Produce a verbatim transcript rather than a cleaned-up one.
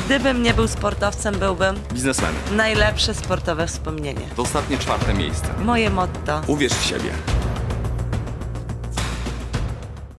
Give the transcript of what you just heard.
Gdybym nie był sportowcem, byłbym Biznesmenem. najlepsze sportowe wspomnienie. To ostatnie czwarte miejsce. Moje motto. Uwierz w siebie.